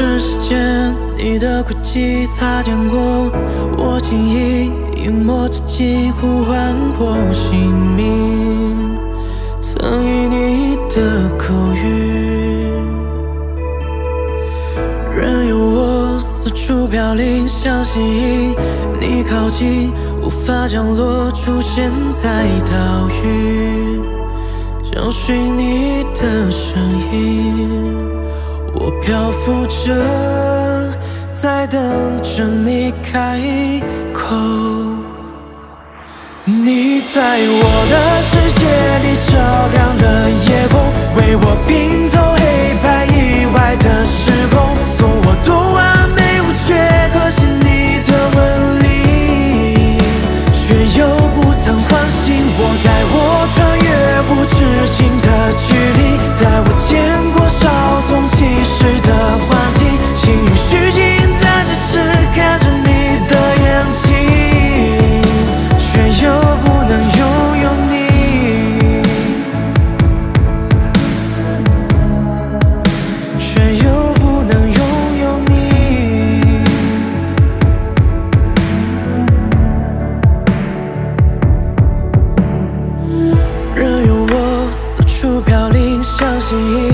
瞬时间，你的轨迹擦肩过，我轻易一抹之际呼唤我姓名，曾以你的口语，任由我四处飘零，像吸引你靠近，无法降落，出现在岛屿，想寻你的声音。我漂浮着，在等着你开口。你在我的世界里照亮了夜空，为我拼凑黑白以外的时空，送我多完美无缺和细腻的纹理，却又不曾唤醒我，带我穿越不知情的距离，带我见过稍纵即逝的环境，请允许静在咫尺看着你的眼睛，却又不能拥有你，却又不能拥有你。任由我四处飘零，像吸引